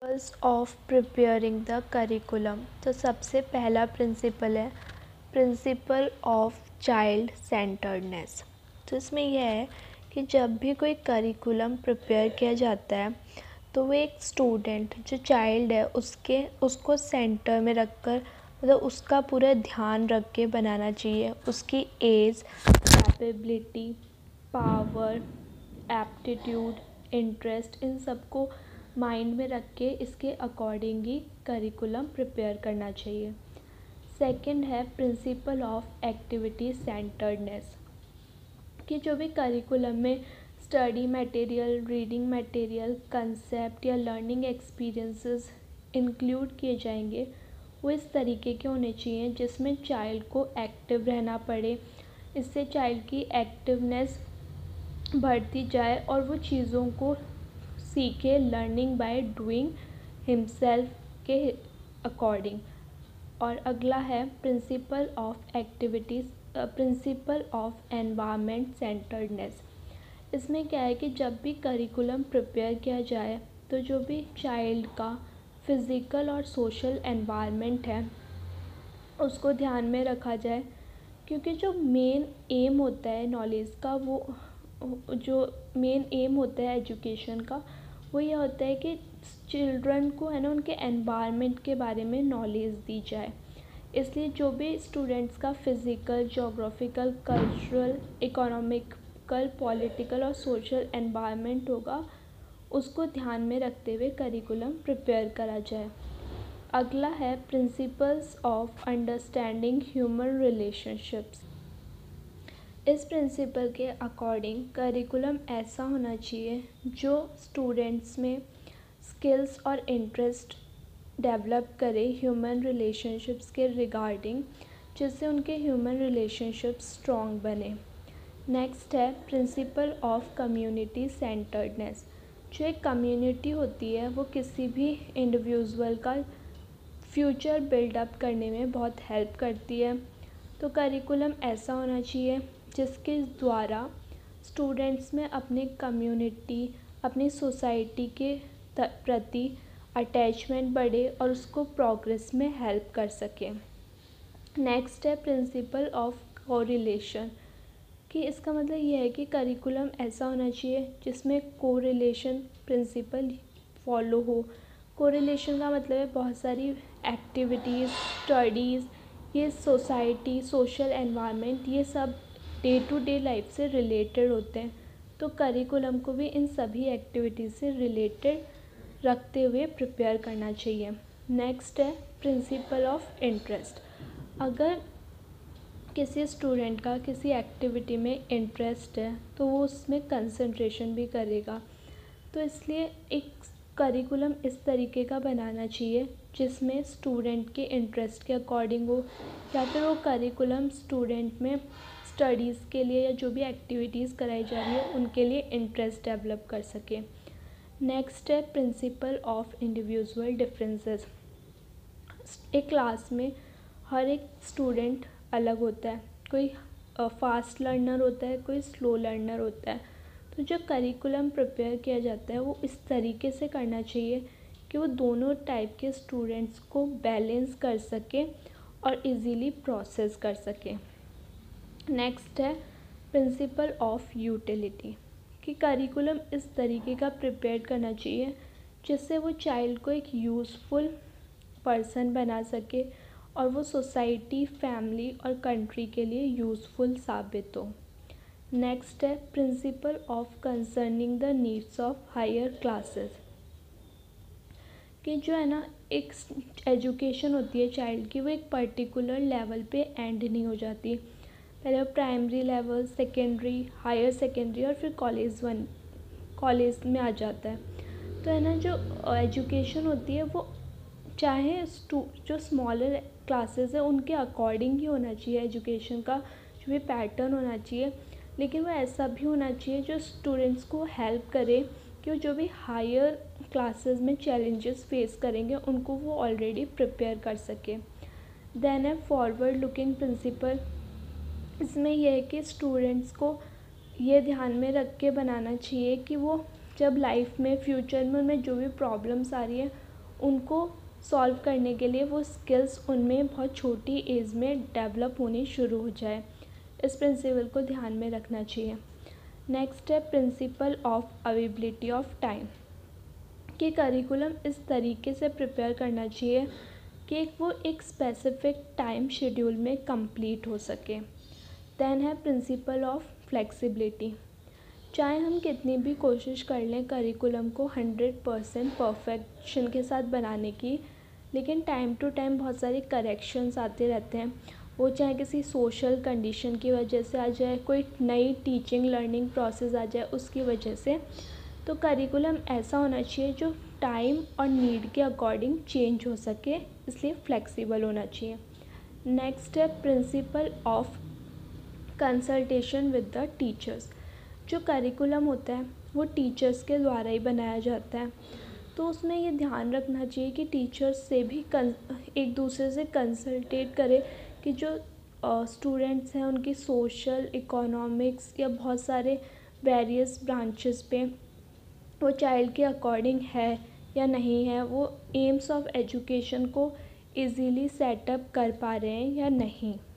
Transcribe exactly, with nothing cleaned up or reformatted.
Principles of preparing the curriculum. तो सबसे पहला प्रिंसिपल है प्रिंसिपल ऑफ चाइल्ड सेंटर्डनेस। तो इसमें यह है कि जब भी कोई करिकुलम प्रिपेयर किया जाता है तो वो एक स्टूडेंट जो चाइल्ड है उसके उसको सेंटर में रखकर मतलब उसका पूरा ध्यान रख के बनाना चाहिए। उसकी age, capability, power, aptitude, interest, इन सबको माइंड में रख के इसके अकॉर्डिंग ही करिकुलम प्रिपेयर करना चाहिए। सेकंड है प्रिंसिपल ऑफ एक्टिविटी सेंटर्डनेस, कि जो भी करिकुलम में study material, reading material, concept या लर्निंग एक्सपीरियंसेस इंक्लूड किए जाएंगे वो इस तरीके के होने चाहिए जिसमें चाइल्ड को एक्टिव रहना पड़े। इससे चाइल्ड की एक्टिवनेस बढ़ती जाए और वो चीज़ों को सीखे, लर्निंग बाय डूइंग हिमसेल्फ के अकॉर्डिंग। और अगला है principle of activities principle of environment centredness. इसमें क्या है कि जब भी करिकुलम प्रिपेयर किया जाए तो जो भी चाइल्ड का फिज़िकल और सोशल एनवायरनमेंट है उसको ध्यान में रखा जाए, क्योंकि जो मेन एम होता है नॉलेज का, वो जो मेन एम होता है एजुकेशन का, वो ये होता है कि चिल्ड्रन को है ना उनके एनवायरनमेंट के बारे में नॉलेज दी जाए। इसलिए जो भी स्टूडेंट्स का physical, geographical, cultural, economical, political और सोशल एनवायरनमेंट होगा उसको ध्यान में रखते हुए करिकुलम प्रिपेयर करा जाए। अगला है principles of understanding human relationships. इस प्रिंसिपल के अकॉर्डिंग करिकुलम ऐसा होना चाहिए जो स्टूडेंट्स में स्किल्स और इंटरेस्ट डेवलप करे ह्यूमन रिलेशनशिप्स के रिगार्डिंग, जिससे उनके ह्यूमन रिलेशनशिप्स स्ट्रॉन्ग बने। नेक्स्ट है प्रिंसिपल ऑफ कम्युनिटी सेंटर्डनेस। जो एक कम्युनिटी होती है वो किसी भी इंडिविजुअल का फ्यूचर बिल्डअप करने में बहुत हेल्प करती है। तो करिकुलम ऐसा होना चाहिए जिसके द्वारा स्टूडेंट्स में अपने कम्युनिटी, अपनी सोसाइटी के प्रति अटैचमेंट बढ़े और उसको प्रोग्रेस में हेल्प कर सके। नेक्स्ट है प्रिंसिपल ऑफ कोरिलेशन, कि इसका मतलब ये है कि करिकुलम ऐसा होना चाहिए जिसमें कोरिलेशन प्रिंसिपल फॉलो हो। कोरिलेशन का मतलब है बहुत सारी एक्टिविटीज़, स्टडीज़, ये सोसाइटी, सोशल एनवायरनमेंट, ये सब डे टू डे लाइफ से रिलेटेड होते हैं। तो करिकुलम को भी इन सभी एक्टिविटीज़ से रिलेटेड रखते हुए प्रिपेयर करना चाहिए। नेक्स्ट है प्रिंसिपल ऑफ इंटरेस्ट। अगर किसी स्टूडेंट का किसी एक्टिविटी में इंटरेस्ट है तो वो उसमें कंसंट्रेशन भी करेगा। तो इसलिए एक करिकुलम इस तरीके का बनाना चाहिए जिसमें स्टूडेंट के इंटरेस्ट के अकॉर्डिंग हो, या फिर वो करिकुलम स्टूडेंट में स्टडीज़ के लिए या जो भी एक्टिविटीज़ कराई जा रही है उनके लिए इंटरेस्ट डेवलप कर सके। नेक्स्ट है प्रिंसिपल ऑफ इंडिविजुअल डिफरेंसेस। एक क्लास में हर एक स्टूडेंट अलग होता है, कोई फास्ट लर्नर होता है, कोई स्लो लर्नर होता है। तो जो करिकुलम प्रिपेयर किया जाता है वो इस तरीके से करना चाहिए कि वो दोनों टाइप के स्टूडेंट्स को बैलेंस कर सके और इजीली प्रोसेस कर सके। नेक्स्ट है प्रिंसिपल ऑफ यूटिलिटी, कि करिकुलम इस तरीके का प्रिपेयर करना चाहिए जिससे वो चाइल्ड को एक यूज़फुल पर्सन बना सके और वो सोसाइटी, फैमिली और कंट्री के लिए यूज़फुल साबित हो। नेक्स्ट है principle of concerning the needs of higher classes, कि जो है ना एक एजुकेशन होती है चाइल्ड की वो एक पर्टिकुलर लेवल पे एंड नहीं हो जाती। पहले primary level, secondary, higher secondary और फिर कॉलेज वन कॉलेज में आ जाता है। तो है ना जो एजुकेशन होती है वो चाहे जो स्मॉलर क्लासेस है उनके अकॉर्डिंग ही होना चाहिए, एजुकेशन का जो भी पैटर्न होना चाहिए, लेकिन वो ऐसा भी होना चाहिए जो स्टूडेंट्स को हेल्प करे कि वो जो भी हायर क्लासेस में चैलेंजेस फेस करेंगे उनको वो ऑलरेडी प्रिपेयर कर सके। देन है फॉरवर्ड लुकिंग प्रिंसिपल। इसमें यह है कि स्टूडेंट्स को ये ध्यान में रख के बनाना चाहिए कि वो जब लाइफ में, फ्यूचर में उनमें जो भी प्रॉब्लम्स आ रही है उनको सॉल्व करने के लिए वो स्किल्स उनमें बहुत छोटी एज में डेवलप होनी शुरू हो जाए। इस प्रिंसिपल को ध्यान में रखना चाहिए। नेक्स्ट है principle of availability of time, कि करिकुलम इस तरीके से प्रिपेयर करना चाहिए कि वो एक स्पेसिफिक टाइम शेड्यूल में कंप्लीट हो सके। देन है प्रिंसिपल ऑफ फ्लेक्सिबिलिटी, चाहे हम कितनी भी कोशिश कर लें करिकुलम को हंड्रेड परसेंट परफेक्शन के साथ बनाने की, लेकिन टाइम टू टाइम बहुत सारे करेक्शंस आते रहते हैं। वो चाहे किसी सोशल कंडीशन की वजह से आ जाए, कोई नई टीचिंग लर्निंग प्रोसेस आ जाए उसकी वजह से, तो करिकुलम ऐसा होना चाहिए जो टाइम और नीड के अकॉर्डिंग चेंज हो सके, इसलिए फ्लेक्सिबल होना चाहिए। नेक्स्ट है principle of consultation with the teachers. जो करिकुलम होता है वो टीचर्स के द्वारा ही बनाया जाता है, तो उसमें ये ध्यान रखना चाहिए कि टीचर्स से भी कन एक दूसरे से कंसल्टेट करें कि जो स्टूडेंट्स हैं उनकी सोशल, इकोनॉमिक्स या बहुत सारे वेरियस ब्रांचेस पे वो चाइल्ड के अकॉर्डिंग है या नहीं है, वो एम्स ऑफ एजुकेशन को इजीली सेटअप कर पा रहे हैं या नहीं।